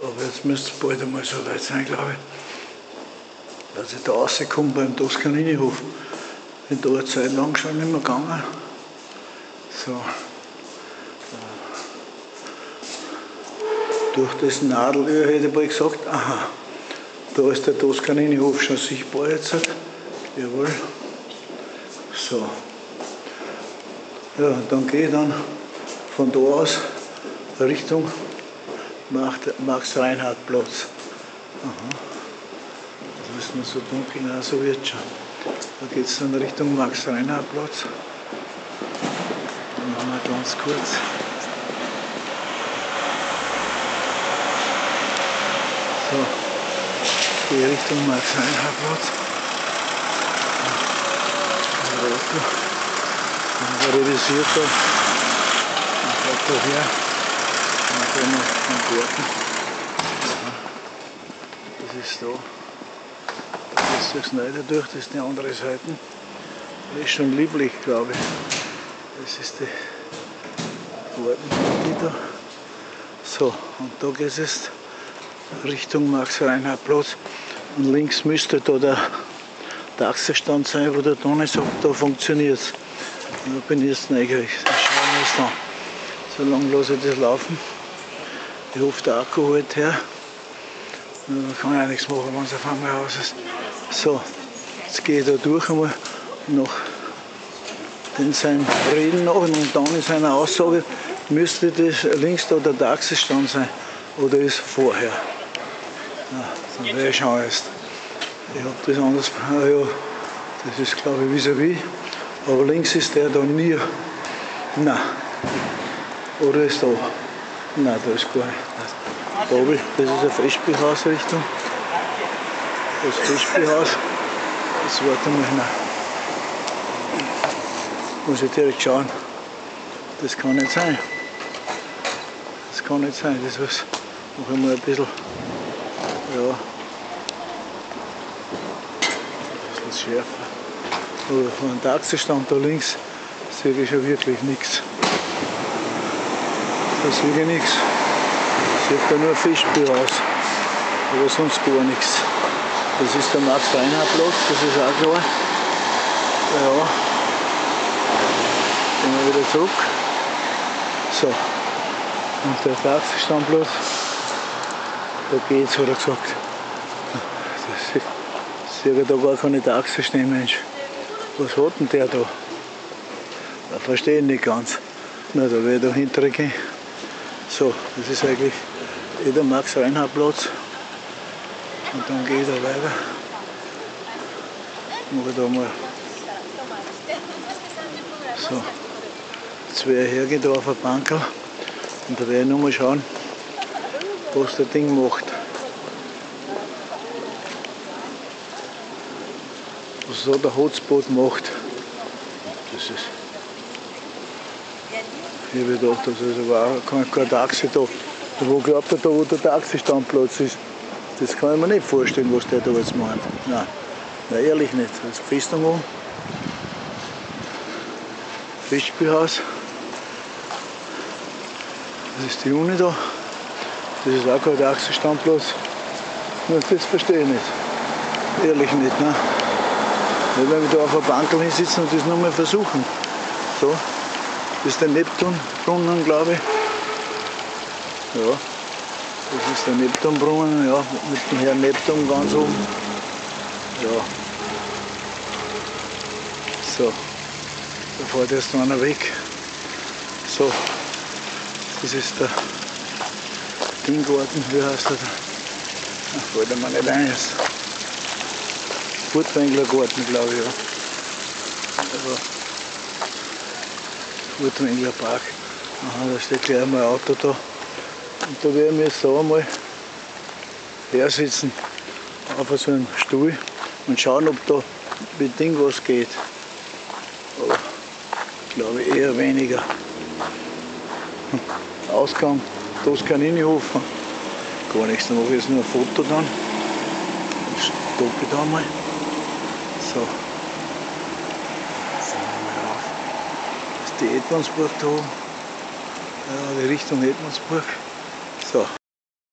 Aber jetzt müsste es bald einmal so weit sein, glaube ich, dass ich da rauskomme beim Toscanini-Hof. Bin da eine Zeit lang schon nicht mehr gegangen. So. Durch das Nadelöhr hätte ich bald gesagt, aha, da ist der Toscanini-Hof schon sichtbar jetzt. Jawohl. So. Ja, dann gehe ich dann von da aus Richtung Max-Reinhardt-Platz. Aha. Das ist mir so dunkel, na, so wird schon. Da geht es dann Richtung Max-Reinhardt-Platz. Dann machen wir ganz kurz. So, gehe Richtung Max-Reinhardt-Platz. Dann realisiert er. Dann fährt er her. Dann gehen wir in den Garten. Das ist da. Da geht es durchs Neide durch, das ist die andere Seite. Das ist schon lieblich, glaube ich. Das ist die Garten, die da. So, und da geht es jetzt Richtung Max-Reinhardt-Platz. Und links müsste da der Taxistand sein, wo der Toni sagt, da funktioniert es. Da bin ich jetzt neugierig. Dann schauen wir es an. So lange lasse ich das laufen. Ich hoffe, der Akku hält her. Da kann ich auch nichts machen, wenn es auf einmal aus ist. So, jetzt gehe ich da durch einmal nach in seinem Reden nach und dann in seiner Aussage müsste das links da der Taxistand sein. Oder ist vorher? Ja, dann werde ich schauen erst. Ich habe das anders. Ja, das ist glaube ich vis-à-vis. Aber links ist der da nie. Nein. Oder ist da? Nein, da ist gar nicht. Da oben, das ist eine Fischbehausrichtung. Das Fischbehaus. Das warte mal hinein. Muss ich direkt schauen. Das kann nicht sein. Das kann nicht sein. Das ist noch einmal ein bisschen. Ja. Ein bisschen schärfer. Aber von dem Taxistand da links sehe ich schon wirklich nichts. Da sehe ich nichts. Ich sehe da nur ein Fischbehaus. Aber sonst gar nichts. Das ist der Max-Reinhardt-Platz, das ist auch klar. Ja. Gehen wir wieder zurück. So. Und der Taxistandplatz, da geht's, hat er gesagt. Ich sehe da gar keine Taxis stehen, Mensch. Was hat denn der da? Da verstehe ich nicht ganz. Na, da werde ich da hinterher gehen. So, das ist eigentlich der Max-Reinhardt-Platz. Und dann gehe ich da weiter. Mache ich da mal. So, jetzt werde ich hergehen da auf eine Bank und da werde ich nochmal schauen, was das Ding macht. Was so der Hotspot macht. Das ist. Ich habe gedacht, das ist aber auch kein Taxi da. Wo glaubt er da, wo der Taxistandplatz ist? Das kann ich mir nicht vorstellen, was der da jetzt meint. Nein, nein, ehrlich nicht. Das ist Festung an. Fischspielhaus. Das ist die Uni da. Das ist auch kein Taxistandplatz. Das verstehe ich nicht. Ehrlich nicht, ne? Nicht, wenn wir da auf der Bank hinsitzen und das nochmal versuchen. So. Das ist der Neptunbrunnen, glaube ich. Ja. Das ist der Neptunbrunnen, ja, mit dem Herrn Neptun ganz oben. Ja. So, da fährt erst noch einer weg. So, das ist der Dinggarten, wie heißt der da? Ach, fällt mir nicht ein jetzt. Furtwänglergarten, glaube ich, ja. Also, Furtwänglerpark. Aha, da steht gleich einmal ein Auto da. Und da werden wir jetzt da einmal her sitzen auf so einem Stuhl und schauen, ob da mit Ding was geht. Aber ich glaube eher weniger. Ausgang Toscanini-Hof. Gar nichts, dann mache ich jetzt nur ein Foto dann. Dann stoppe ich da mal. So. Jetzt nehmen wir mal auf. Das ist die Edmundsburg da oben. Ja, die Richtung Edmundsburg. So.